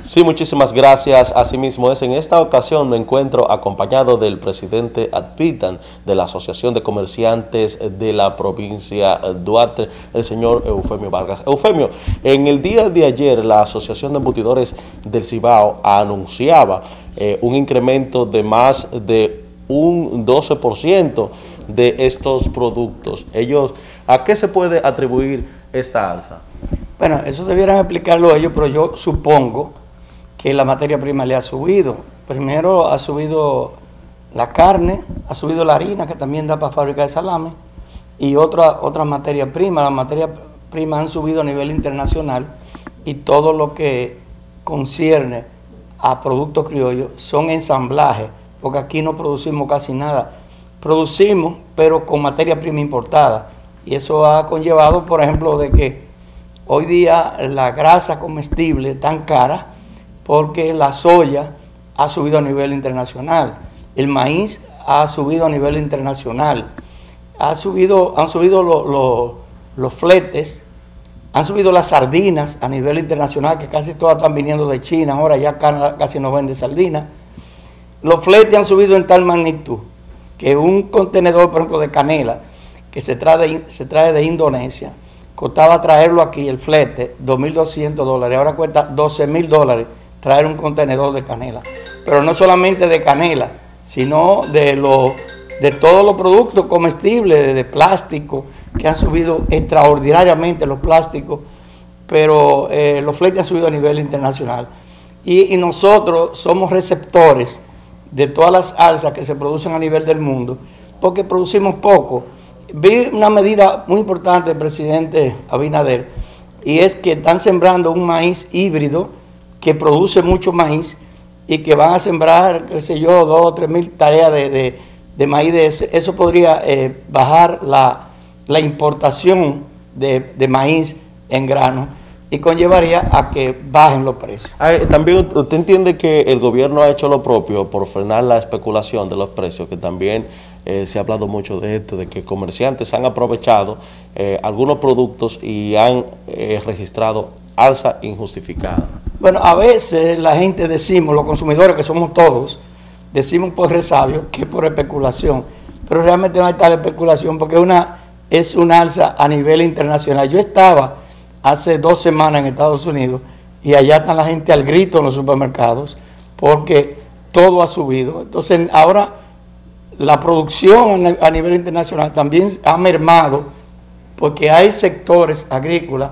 Sí, muchísimas gracias. Asimismo es, en esta ocasión me encuentro acompañado del presidente Advitan de la Asociación de Comerciantes de la provincia Duarte, el señor Eufemio Vargas. Eufemio, en el día de ayer la Asociación de Embutidores del Cibao anunciaba un incremento de más de un 12% de estos productos. ¿A qué se puede atribuir esta alza? Bueno, eso debieran explicarlo ellos, pero yo supongo que la materia prima le ha subido. Primero ha subido la carne, ha subido la harina, que también da para fabricar salame, y otra materia prima. Las materias primas han subido a nivel internacional y todo lo que concierne a productos criollos son ensamblajes, porque aquí no producimos casi nada. Producimos, pero con materia prima importada, y eso ha conllevado, por ejemplo, de que hoy día la grasa comestible es tan cara porque la soya ha subido a nivel internacional, el maíz ha subido a nivel internacional, han subido los fletes, han subido las sardinas a nivel internacional, que casi todas están viniendo de China, ahora ya casi no vende sardinas. Los fletes han subido en tal magnitud que un contenedor, por ejemplo, de canela, que se trae de Indonesia, costaba traerlo aquí, el flete, $2.200, ahora cuesta $12.000 traer un contenedor de canela. Pero no solamente de canela, sino de todos los productos comestibles, de plástico, que han subido extraordinariamente los plásticos, pero los fletes han subido a nivel internacional. Y nosotros somos receptores de todas las alzas que se producen a nivel del mundo, porque producimos poco. Vi una medida muy importante del presidente Abinader, y es que están sembrando un maíz híbrido que produce mucho maíz y que van a sembrar, qué sé yo, 2 o 3 mil tareas de maíz de ese. Eso podría bajar la importación de maíz en grano y conllevaría a que bajen los precios. También usted entiende que el gobierno ha hecho lo propio por frenar la especulación de los precios, que también se ha hablado mucho de esto, de que comerciantes han aprovechado algunos productos y han registrado alza injustificada. Bueno, a veces la gente decimos, los consumidores que somos todos, decimos por resabio que es por especulación, pero realmente no hay tal especulación porque es una alza a nivel internacional. Yo estaba hace 2 semanas en Estados Unidos y allá está la gente al grito en los supermercados porque todo ha subido. Entonces ahora la producción a nivel internacional también ha mermado porque hay sectores agrícolas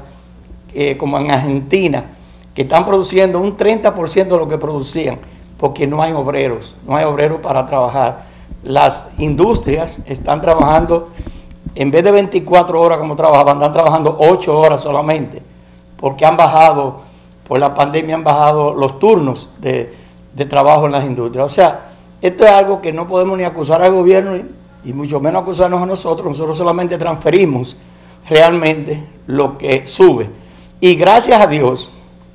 como en Argentina que están produciendo un 30% de lo que producían porque no hay obreros para trabajar. Las industrias están trabajando, en vez de 24 horas como trabajaban, están trabajando 8 horas solamente, porque por la pandemia han bajado los turnos de trabajo en las industrias. O sea, esto es algo que no podemos ni acusar al gobierno y mucho menos acusarnos a nosotros solamente transferimos realmente lo que sube. Y gracias a Dios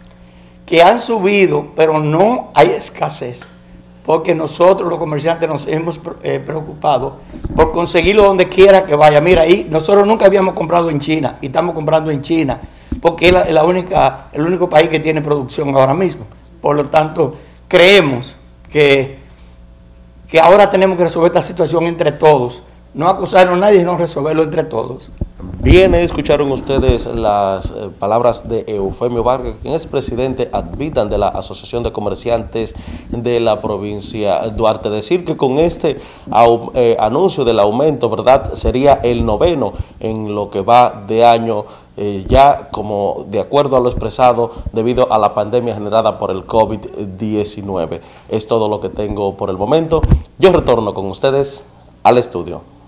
que han subido, pero no hay escasez, porque nosotros los comerciantes nos hemos preocupado por conseguirlo donde quiera que vaya. Mira, ahí nosotros nunca habíamos comprado en China y estamos comprando en China, porque es el único país que tiene producción ahora mismo. Por lo tanto, creemos que ahora tenemos que resolver esta situación entre todos, no acusarnos a nadie, sino resolverlo entre todos. Bien, escucharon ustedes las palabras de Eufemio Vargas, quien es presidente Advitan de la Asociación de Comerciantes de la provincia Duarte. Decir que con este anuncio del aumento, ¿verdad?, sería el 9º en lo que va de año, ya como de acuerdo a lo expresado debido a la pandemia generada por el COVID-19. Es todo lo que tengo por el momento. Yo retorno con ustedes al estudio.